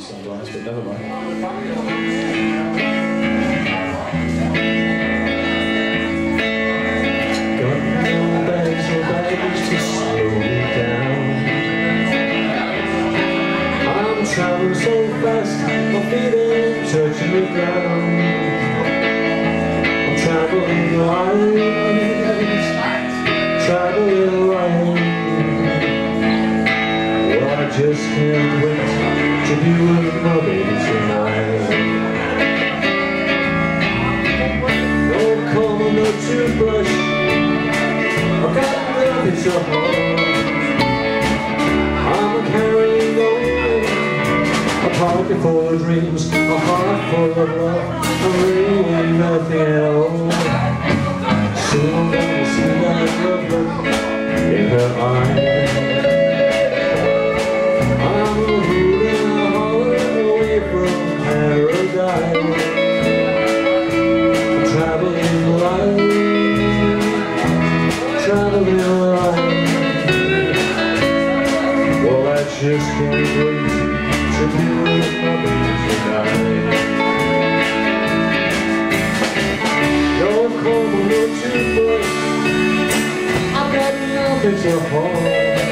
sunglasses, but never mind. Got no bags or baggage to slow me down. I'm traveling so fast, my feet ain't touching the ground. I'm traveling light, traveling light. Well, I just can't wait to be with my baby tonight. No comb or no toothbrush, I've got nothing to hold. I'm carrying on a pocket full of dreams, a heart full of love, I'm really nothing at all. Soon I'm gonna see that love in her eyes. I'm hooting and hollering away from paradise. I'm traveling light, traveling light. Well, I just can't wait to be with my baby tonight. No comb or no toothbrush, I've got nothing to hold.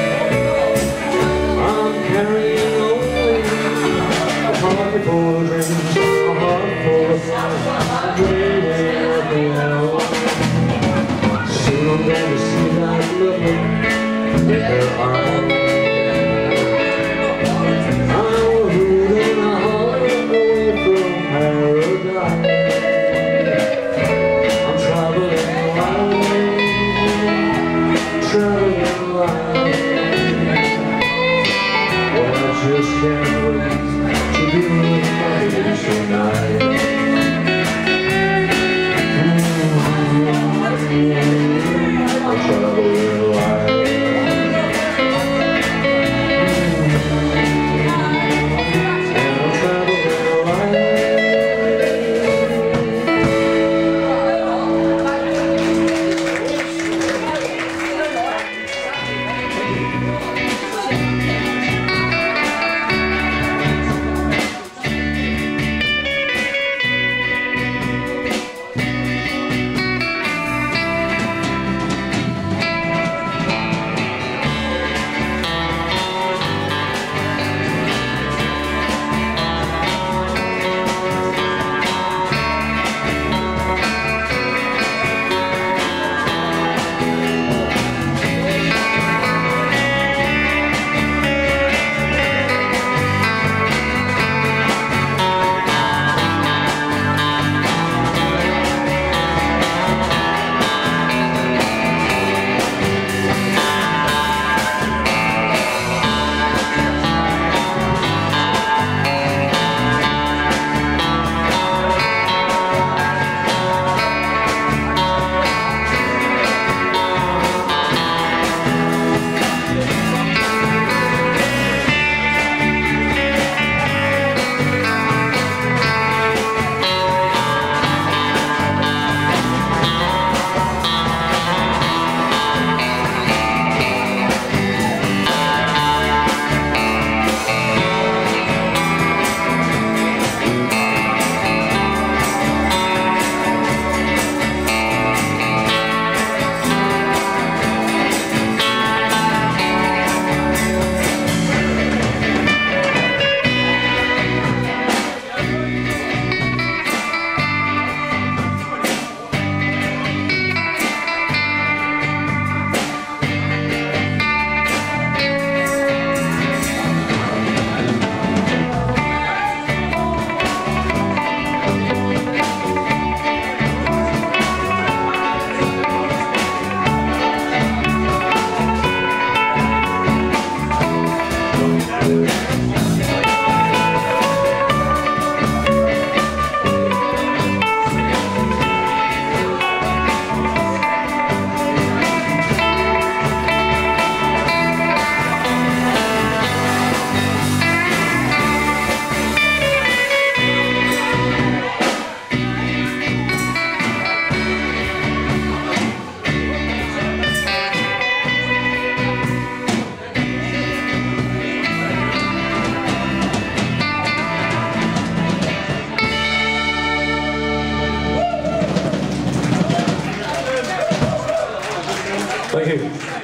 I'm carrying only a pocket full of dreams, a heart full of fun, dreaming of the hour. Soon I'm gonna see that look in her eyes. Just can't wait to be with my baby tonight. I'm traveling light. And I'm traveling Thank you.